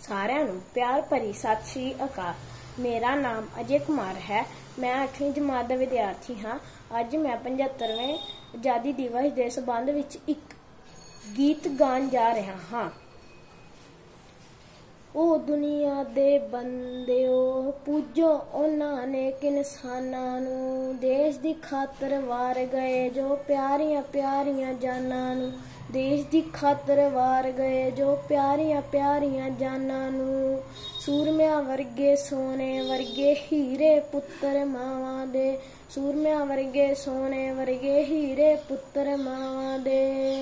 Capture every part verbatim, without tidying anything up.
सारिਆਂ ਨੂੰ प्यार भरी सत श्री अकाल। मेरा नाम अजय कुमार है। मैं अठवीं जमात का विद्यार्थी हाँ। अज मैं पचहत्तरवें आज़ादी दिवस के संबंध विच एक गीत गान जा रहा हाँ। ओ दुनिया दे बंदिओ पूजो उन्हां ने किसानां नूं, देश दी खातर वार गए जो प्यारियां प्यारियां जानां नूं, देश दी खातर वार गए जो प्यारियां प्यारियां जानां नूं। सूरमिया वर्गे सोने वर्गे हीरे पुत्तर मावां दे, सूरमिया वर्गे सोने वर्गे हीरे पुत्तर मावां दे।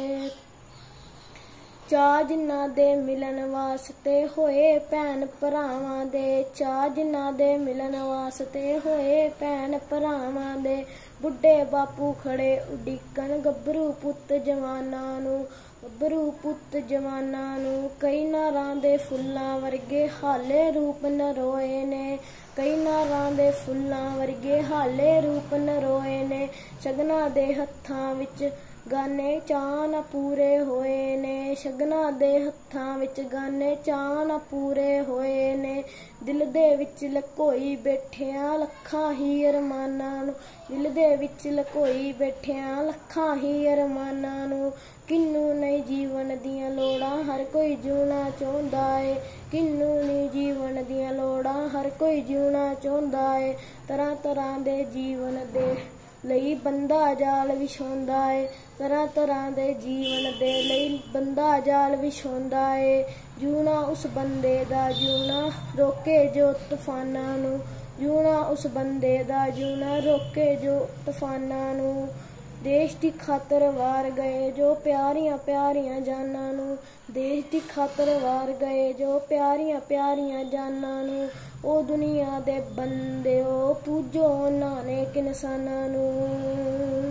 चाह जिन्हां दे मिलन वास्ते होए भैन भरावां दे, चाह जिन्हां दे मिलन वास्ते होए भैन भरावां दे। बुढ़े बापू खड़े उडिकन गभरू पुत्त जवानां नूं, गभरू पुत्त जवानां नूं। कई नारां दे फुल्लां वर्गे हाले रूप नरोए ने, कई नारां दे फुल्लां वर्गे हाले रूप नरोए ने। शगना दे हत्थां विच गाने चान पूरे होए ने, शगना दे हत्थां विच गाने चान पूरे होए ने। दिल दे विच लकोई बैठिया लखां ही अरमानां नूं, दिल दे विच लकोई बैठिया लखां ही अरमानां नूं। किन्नू नहीं जीवन दियां लोड़ां हर कोई जीना चाहुंदा है, किन्नू नहीं जीवन दियां लोड़ां हर कोई जीना चाहुंदा है। तरह तरह दे जीवन दे ਲਈ ਬੰਦਾ ਜਾਲ ਵਿਛਾਉਂਦਾ ਏ, ਤਰ੍ਹਾਂ ਤਰ੍ਹਾਂ ਦੇ ਜੀਵਨ ਦੇ ਲਈ ਬੰਦਾ ਜਾਲ ਵਿਛਾਉਂਦਾ ਏ। ਜੂਣਾ ਉਸ ਬੰਦੇ ਦਾ ਜੂਣਾ ਰੋਕੇ ਜੋ ਤੂਫਾਨਾਂ ਨੂੰ, ਜੂਣਾ ਉਸ ਬੰਦੇ ਦਾ ਜੂਣਾ ਰੋਕੇ ਜੋ ਤੂਫਾਨਾਂ ਨੂੰ। देश की खातर वार गए जो प्यारियां प्यारियां जानां नूं, देश की खातर वार गए जो प्यारियां प्यारियां जानां नूं। ओ दुनिया दे बंदिओ पूजो उन्हां ने किसानां नूं।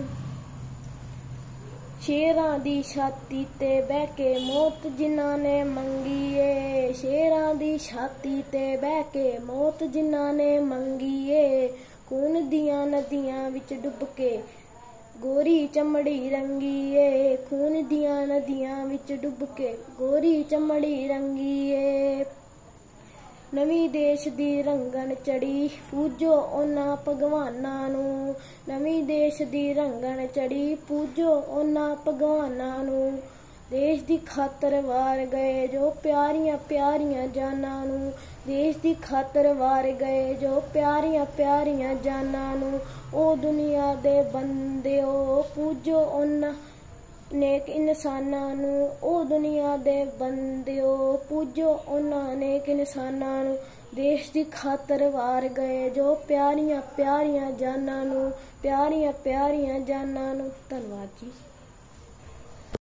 शेरां दी छाती ते बह के मौत जिन्हां ने मंगी ए, शेरां दी छाती ते बह के मौत जिन्हां ने मंगी ए। खून दियां नदियां विच डुब के गोरी चमड़ी रंगी ए, खून दियां नदियां विच डुब के गोरी चमड़ी रंगी ए। नवीं देश दी रंगन चढ़ी पूजो उन्हां भगवानां नूं, नवीं देश दी रंगन चढ़ी पूजो उन्हां भगवानां नूं। देश दी खातर वार गए जो प्यारियां प्यारियां जानां नूं, देश दी खातर वार गए जो प्यारियां प्यारियां जानां नूं। ओ दुनिया दे बंदिओ पूजो उन्हां नेक इंसानां नूं, ओ दुनिया दे बंदिओ पूजो उन्हां नेक इंसानां नूं। देश दी खातर वार गए जो प्यारियां प्यारियां जानां नूं, प्यारियां प्यारियां जानां नूं। धन्नवाद जी।